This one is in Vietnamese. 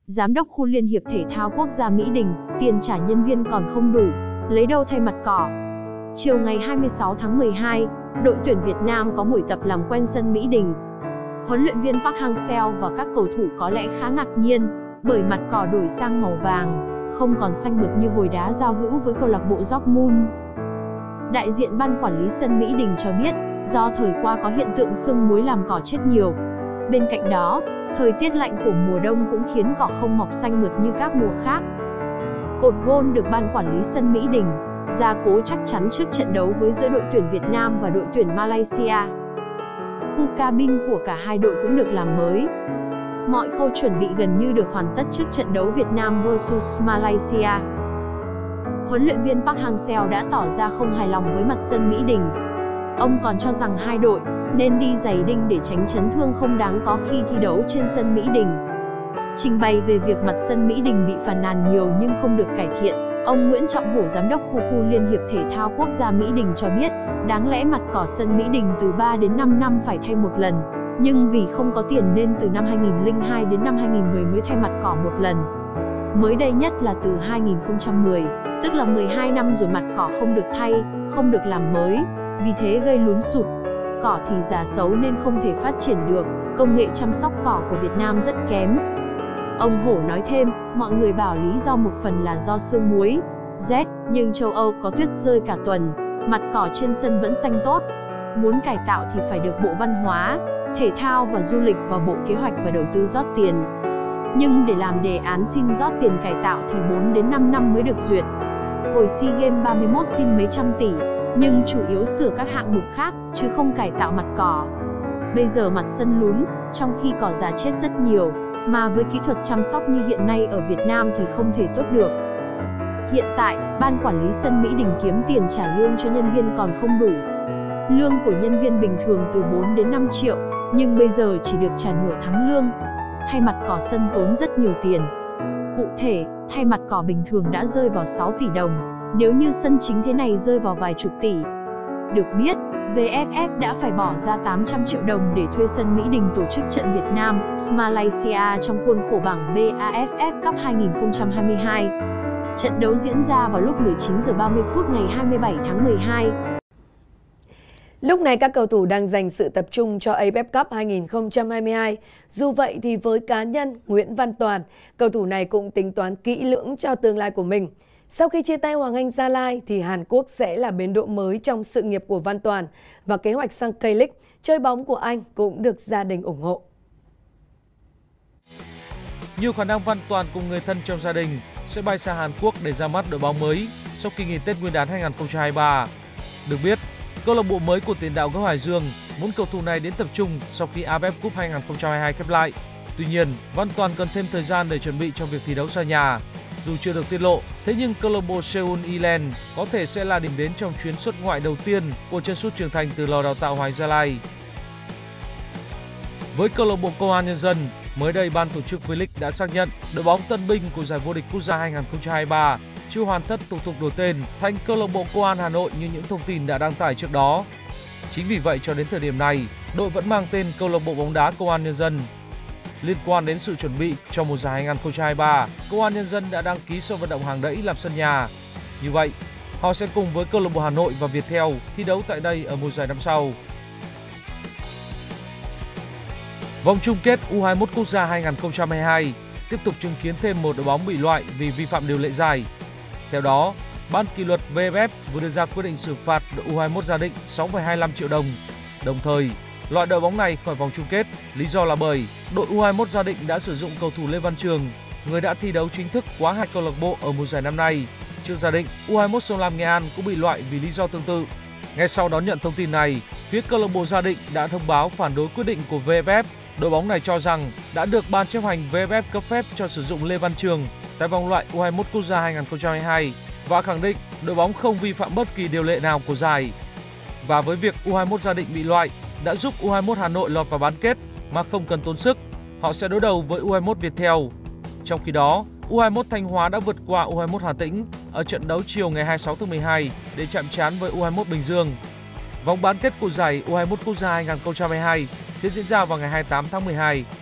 Giám đốc khu Liên hiệp Thể thao Quốc gia Mỹ Đình, tiền trả nhân viên còn không đủ, lấy đâu thay mặt cỏ. Chiều ngày 26 tháng 12, đội tuyển Việt Nam có buổi tập làm quen sân Mỹ Đình. Huấn luyện viên Park Hang-seo và các cầu thủ có lẽ khá ngạc nhiên, bởi mặt cỏ đổi sang màu vàng, không còn xanh mượt như hồi đá giao hữu với câu lạc bộ Dortmund. Đại diện ban quản lý sân Mỹ Đình cho biết, do thời qua có hiện tượng sương muối làm cỏ chết nhiều. Bên cạnh đó, thời tiết lạnh của mùa đông cũng khiến cỏ không mọc xanh mượt như các mùa khác. Cột gôn được ban quản lý sân Mỹ Đình gia cố chắc chắn trước trận đấu với giữa đội tuyển Việt Nam và đội tuyển Malaysia. Khu cabin của cả hai đội cũng được làm mới. Mọi khâu chuẩn bị gần như được hoàn tất trước trận đấu Việt Nam vs Malaysia. Huấn luyện viên Park Hang-seo đã tỏ ra không hài lòng với mặt sân Mỹ Đình. Ông còn cho rằng hai đội nên đi giày đinh để tránh chấn thương không đáng có khi thi đấu trên sân Mỹ Đình. Trình bày về việc mặt sân Mỹ Đình bị phàn nàn nhiều nhưng không được cải thiện, ông Nguyễn Trọng Hổ, giám đốc khu Liên hiệp Thể thao Quốc gia Mỹ Đình cho biết, đáng lẽ mặt cỏ sân Mỹ Đình từ 3 đến 5 năm phải thay một lần, nhưng vì không có tiền nên từ năm 2002 đến năm 2010 mới thay mặt cỏ một lần. Mới đây nhất là từ 2010, tức là 12 năm rồi mặt cỏ không được thay, không được làm mới, vì thế gây lún sụt. Cỏ thì già xấu nên không thể phát triển được, công nghệ chăm sóc cỏ của Việt Nam rất kém. Ông Hổ nói thêm, mọi người bảo lý do một phần là do sương muối, rét, nhưng châu Âu có tuyết rơi cả tuần, mặt cỏ trên sân vẫn xanh tốt. Muốn cải tạo thì phải được Bộ Văn hóa, Thể thao và Du lịch và Bộ Kế hoạch và Đầu tư rót tiền. Nhưng để làm đề án xin rót tiền cải tạo thì 4 đến 5 năm mới được duyệt. Hồi SEA Games 31 xin mấy trăm tỷ, nhưng chủ yếu sửa các hạng mục khác, chứ không cải tạo mặt cỏ. Bây giờ mặt sân lún, trong khi cỏ già chết rất nhiều, mà với kỹ thuật chăm sóc như hiện nay ở Việt Nam thì không thể tốt được. Hiện tại, ban quản lý sân Mỹ Đình kiếm tiền trả lương cho nhân viên còn không đủ. Lương của nhân viên bình thường từ 4 đến 5 triệu, nhưng bây giờ chỉ được trả nửa tháng lương. Thay mặt cỏ sân tốn rất nhiều tiền. Cụ thể, thay mặt cỏ bình thường đã rơi vào 6 tỷ đồng, nếu như sân chính thế này rơi vào vài chục tỷ. Được biết, VFF đã phải bỏ ra 800 triệu đồng để thuê sân Mỹ Đình tổ chức trận Việt Nam Malaysia trong khuôn khổ bảng BAFF Cup 2022. Trận đấu diễn ra vào lúc 19 giờ 30 phút ngày 27 tháng 12. Lúc này các cầu thủ đang dành sự tập trung cho AFF Cup 2022. Dù vậy thì với cá nhân Nguyễn Văn Toàn, cầu thủ này cũng tính toán kỹ lưỡng cho tương lai của mình. Sau khi chia tay Hoàng Anh Gia Lai thì Hàn Quốc sẽ là bến đỗ mới trong sự nghiệp của Văn Toàn và kế hoạch sang K-League, chơi bóng của anh cũng được gia đình ủng hộ. Nhiều khả năng Văn Toàn cùng người thân trong gia đình sẽ bay sang Hàn Quốc để ra mắt đội bóng mới sau kỳ nghỉ Tết Nguyên đán 2023. Được biết, câu lạc bộ mới của tiền đạo gốc Hải Dương muốn cầu thủ này đến tập trung sau khi AFF Cup 2022 khép lại. Tuy nhiên, Văn Toàn cần thêm thời gian để chuẩn bị cho việc thi đấu xa nhà. Dù chưa được tiết lộ, thế nhưng câu lạc bộ Seoul Iland có thể sẽ là điểm đến trong chuyến xuất ngoại đầu tiên của chân sút trưởng thành từ lò đào tạo Hoàng Gia Lai. Với câu lạc bộ Công an Nhân dân, mới đây ban tổ chức V-League đã xác nhận đội bóng tân binh của giải vô địch quốc gia 2023 chưa hoàn tất thủ tục đổi tên thành câu lạc bộ Công an Hà Nội như những thông tin đã đăng tải trước đó. Chính vì vậy cho đến thời điểm này, đội vẫn mang tên câu lạc bộ bóng đá Công an Nhân dân. Liên quan đến sự chuẩn bị cho mùa giải 2023, Công an Nhân dân đã đăng ký sân vận động Hàng Đẫy làm sân nhà. Như vậy, họ sẽ cùng với câu lạc bộ Hà Nội và Viettel thi đấu tại đây ở mùa giải năm sau. Vòng chung kết U21 quốc gia 2022 tiếp tục chứng kiến thêm một đội bóng bị loại vì vi phạm điều lệ giải. Theo đó, Ban kỷ luật VFF vừa đưa ra quyết định xử phạt đội U21 Gia Định 6,25 triệu đồng. Đồng thời, loại đội bóng này khỏi vòng chung kết, lý do là bởi đội U21 Gia Định đã sử dụng cầu thủ Lê Văn Trường, người đã thi đấu chính thức quá 2 câu lạc bộ ở mùa giải năm nay. Trước Gia Định, U21 Sông Lam Nghệ An cũng bị loại vì lý do tương tự. Ngay sau đón nhận thông tin này, phía câu lạc bộ Gia Định đã thông báo phản đối quyết định của VFF. Đội bóng này cho rằng đã được ban chấp hành VFF cấp phép cho sử dụng Lê Văn Trường tại vòng loại U21 quốc gia 2022 và khẳng định đội bóng không vi phạm bất kỳ điều lệ nào của giải. Và với việc U21 Gia Định bị loại đã giúp U21 Hà Nội lọt vào bán kết mà không cần tốn sức, họ sẽ đối đầu với U21 Viettel. Trong khi đó, U21 Thanh Hóa đã vượt qua U21 Hà Tĩnh ở trận đấu chiều ngày 26 tháng 12 để chạm trán với U21 Bình Dương. Vòng bán kết của giải U21 quốc gia 2022 sẽ diễn ra vào ngày 28 tháng 12